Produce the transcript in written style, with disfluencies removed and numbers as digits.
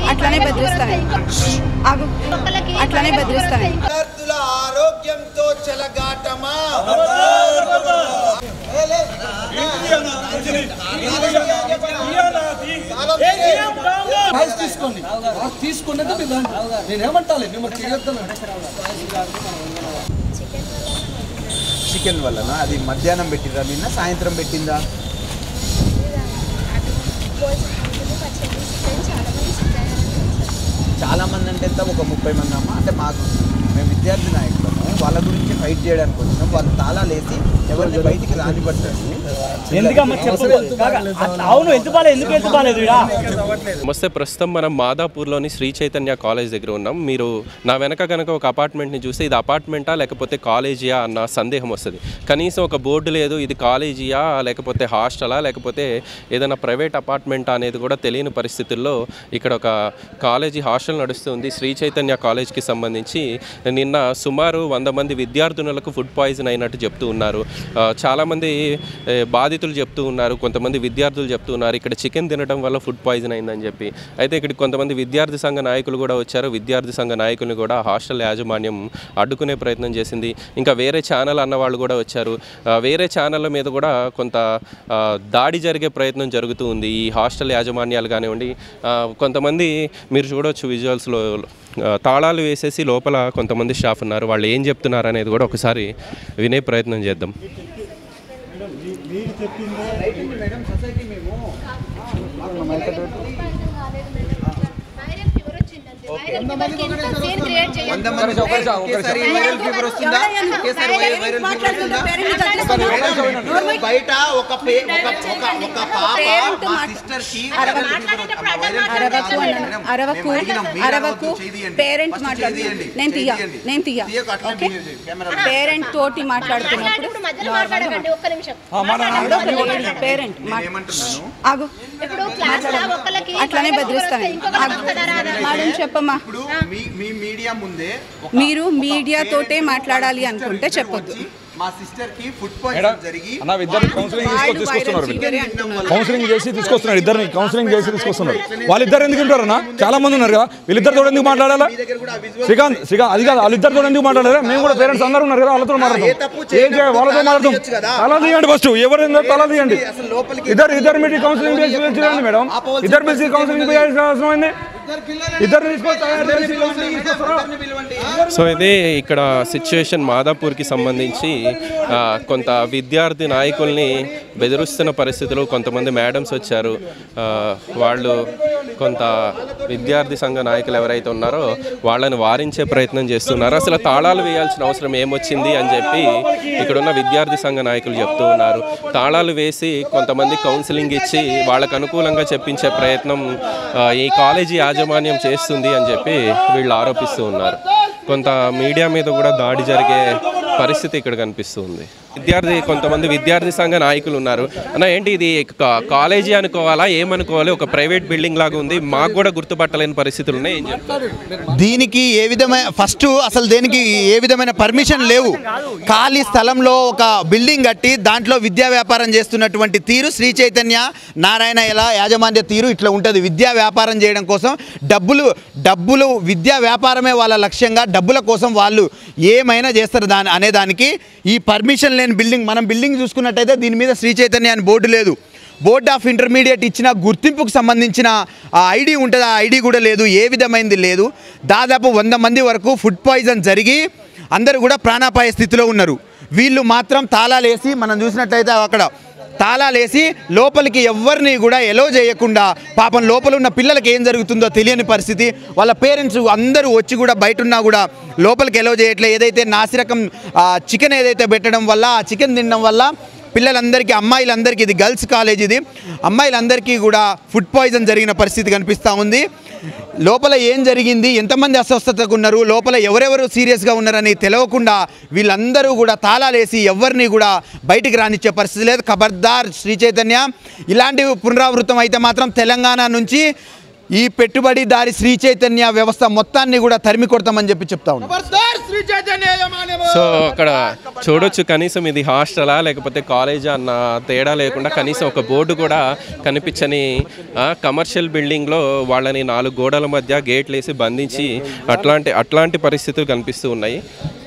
అట్లానే బెదిరిస్తాను ఆగు అట్లానే బెదిరిస్తాను విద్యార్థుల ఆరోగ్యంతో చెలగాటమా చికెన్ వల్లన అది మధ్యాహ్నం పెట్టిరా నిన్న సాయంత్రం పెట్టిందా చాలా మంది అంటే ఎంత ఒక 30 మంది అమ్మ అంటే మాకు మేము విద్యార్థి నాయకులము వాళ్ళ గురించి ఫైట్ చేయడానికి వచ్చినాం వాళ్ళు తాళాలు వేసి ఎవరిని బయటికి రానిపడతారు నమస్తే ప్రస్తుతం మనం మాదాపూర్లోని శ్రీ చైతన్య కాలేజ్ దగ్గర ఉన్నాం మీరు నా వెనక కనుక ఒక అపార్ట్మెంట్ని చూస్తే ఇది అపార్ట్మెంటా లేకపోతే కాలేజీయా అన్న సందేహం వస్తుంది కనీసం ఒక బోర్డు లేదు ఇది కాలేజీయా లేకపోతే హాస్టలా లేకపోతే ఏదైనా ప్రైవేట్ అపార్ట్మెంటా అనేది కూడా తెలియని పరిస్థితుల్లో ఇక్కడ ఒక కాలేజీ హాస్టల్ నడుస్తుంది శ్రీ చైతన్య కాలేజ్కి సంబంధించి నిన్న సుమారు 100 మంది విద్యార్థినులకు ఫుడ్ పాయిజన్ అయినట్టు చెప్తూ ఉన్నారు చాలామంది బాధితులు చెప్తూ ఉన్నారు కొంతమంది విద్యార్థులు చెప్తూ ఉన్నారు ఇక్కడ చికెన్ తినడం వల్ల ఫుడ్ పాయిజన్ అయిందని చెప్పి అయితే ఇక్కడ కొంతమంది విద్యార్థి సంఘ నాయకులు కూడా వచ్చారు విద్యార్థి సంఘ నాయకుల్ని కూడా హాస్టల్ యాజమాన్యం అడ్డుకునే ప్రయత్నం చేసింది ఇంకా వేరే ఛానల్ అన్న వాళ్ళు కూడా వచ్చారు వేరే ఛానళ్ళ మీద కూడా కొంత దాడి జరిగే ప్రయత్నం జరుగుతూ ఉంది ఈ హాస్టల్ యాజమాన్యాలు కానివ్వండి కొంతమంది మీరు చూడవచ్చు విజువల్స్లో తాళాలు వేసేసి లోపల కొంతమంది స్టాఫ్ ఉన్నారు వాళ్ళు ఏం చెప్తున్నారు అనేది కూడా ఒకసారి వినే ప్రయత్నం చేద్దాం బయట ఒక అరవకు పేరెంట్ మాట్లాడుతుంది నేను తీయ పేరెంట్ తోటి మాట్లాడుతున్నప్పుడు పేరెంట్ ఆగు అట్లానే బెదిరిస్తాను మేడం చెప్పమ్మా మీరు మీడియా తోటే మాట్లాడాలి అనుకుంటే చెప్పొద్దు మా సిస్టర్ కి ఫుడ్ పాయిజన్ జరిగి అన్న ఇద్దరు కౌన్సిలింగ్ చేసి తీసుకొస్తున్నారు ఇద్దరిని కౌన్సిలింగ్ చేసి తీసుకొస్తున్నారు వాళ్ళిద్దరు ఎందుకు ఉంటారన్నా చాలా మంది ఉన్నారు కదా వీళ్ళిద్దరితో ఎందుకు మాట్లాడాలా శ్రీకాంత్ అది కాదు వాళ్ళిద్దరితో ఎందుకు మాట్లాడారా మేము కూడా పేరెంట్స్ అందరూ ఉన్నారు కదా వాళ్ళతో మాట్లాడతాం ఏం చేయాలి వాళ్ళతో మాట్లాడతాం తలా తీయండి ఫస్ట్ ఎవరు తలా తీయండి ఇద్దరు మీరు కౌన్సిలింగ్ చేసి మేడం ఇద్దరు పిలిచి కౌన్సిలింగ్ చేయాల్సిన అవసరం అయింది సో ఇది ఇక్కడ సిచ్యువేషన్ మాదాపూర్కి సంబంధించి కొంత విద్యార్థి నాయకుల్ని బెదిరిస్తున్న పరిస్థితులు కొంతమంది మేడమ్స్ వచ్చారు వాళ్ళు కొంత విద్యార్థి సంఘ నాయకులు ఎవరైతే ఉన్నారో వాళ్ళని వారించే ప్రయత్నం చేస్తున్నారు అసలు తాళాలు వేయాల్సిన అవసరం ఏమొచ్చింది అని చెప్పి ఇక్కడున్న విద్యార్థి సంఘ నాయకులు చెప్తూ ఉన్నారు తాళాలు వేసి కొంతమంది కౌన్సిలింగ్ ఇచ్చి వాళ్ళకు అనుకూలంగా చెప్పించే ప్రయత్నం ఈ కాలేజీ యాజమాన్యం చేస్తుంది అని చెప్పి వీళ్ళు ఆరోపిస్తూ ఉన్నారు కొంత మీడియా మీద కూడా దాడి జరిగే పరిస్థితి ఇక్కడ కనిపిస్తుంది కొంతమంది విద్యార్థి సంఘ నాయకులు ఉన్నారు అన్న ఏంటి ఇది కాలేజీ అనుకోవాలా ఏమనుకోవాలి ఒక ప్రైవేట్ బిల్డింగ్ లాగా ఉంది మాకు కూడా గుర్తుపట్టలేని పరిస్థితులు ఉన్నాయి ఏం చెప్తారు దీనికి ఏ విధమైన ఫస్ట్ అసలు దేనికి ఏ విధమైన పర్మిషన్ లేవు ఖాళీ స్థలంలో ఒక బిల్డింగ్ కట్టి దాంట్లో విద్యా వ్యాపారం చేస్తున్నటువంటి తీరు శ్రీ చైతన్య నారాయణ ఎలా యాజమాన్య తీరు ఇట్లా ఉంటుంది విద్యా వ్యాపారం చేయడం కోసం డబ్బులు విద్యా వ్యాపారమే వాళ్ళ లక్ష్యంగా డబ్బుల కోసం వాళ్ళు ఏమైనా చేస్తారు అనేదానికి ఈ పర్మిషన్ లేని బిల్డింగ్ మనం బిల్డింగ్ చూసుకున్నట్టయితే దీని మీద శ్రీ చైతన్య అని బోర్డు లేదు బోర్డ్ ఆఫ్ ఇంటర్మీడియట్ ఇచ్చిన గుర్తింపుకు సంబంధించిన ఐడి ఉంటుంది ఆ ఐడి కూడా లేదు ఏ విధమైనది లేదు దాదాపు 100 మంది వరకు ఫుడ్ పాయిజన్ జరిగి అందరూ కూడా ప్రాణాపాయ స్థితిలో ఉన్నారు వీళ్ళు మాత్రం తాళాలు వేసి మనం చూసినట్లయితే అక్కడ తాళాలేసి లోపలికి ఎవరిని కూడా ఎలో చేయకుండా పాపం లోపల ఉన్న పిల్లలకి ఏం జరుగుతుందో తెలియని పరిస్థితి వాళ్ళ పేరెంట్స్ అందరూ వచ్చి కూడా బయట ఉన్నా కూడా లోపలికి ఎలో చేయట్లే ఏదైతే నాసిరకం చికెన్ ఏదైతే పెట్టడం వల్ల ఆ చికెన్ తినడం వల్ల పిల్లలందరికీ అమ్మాయిలందరికీ ఇది గర్ల్స్ కాలేజ్ ఇది అమ్మాయిలందరికీ కూడా ఫుడ్ పాయిజన్ జరిగిన పరిస్థితి కనిపిస్తూ ఉంది లోపల ఏం జరిగింది ఎంతమంది అస్వస్థతకు ఉన్నారు లోపల ఎవరెవరు సీరియస్గా ఉన్నారని తెలియకుండా వీళ్ళందరూ కూడా తాళాలేసి ఎవరిని కూడా బయటికి రానిచ్చే పరిస్థితి లేదు ఖబర్దార్ శ్రీ చైతన్య ఇలాంటివి పునరావృతం అయితే మాత్రం తెలంగాణ నుంచి ఈ పెట్టుబడిదారి శ్రీ చైతన్య వ్యవస్థ మొత్తాన్ని కూడా తరిమి కొడతామని చెప్పి చెప్తా ఉన్నాం. సో అక్కడ చూడొచ్చు, కనీసం ఇది హాస్టలా లేకపోతే కాలేజా అన్న తేడా లేకుండా కనీసం ఒక బోర్డు కూడా కనిపించని కమర్షియల్ బిల్డింగ్లో వాళ్ళని 4 గోడల మధ్య గేట్లు వేసి బంధించి అట్లాంటి పరిస్థితులు కనిపిస్తూ ఉన్నాయి.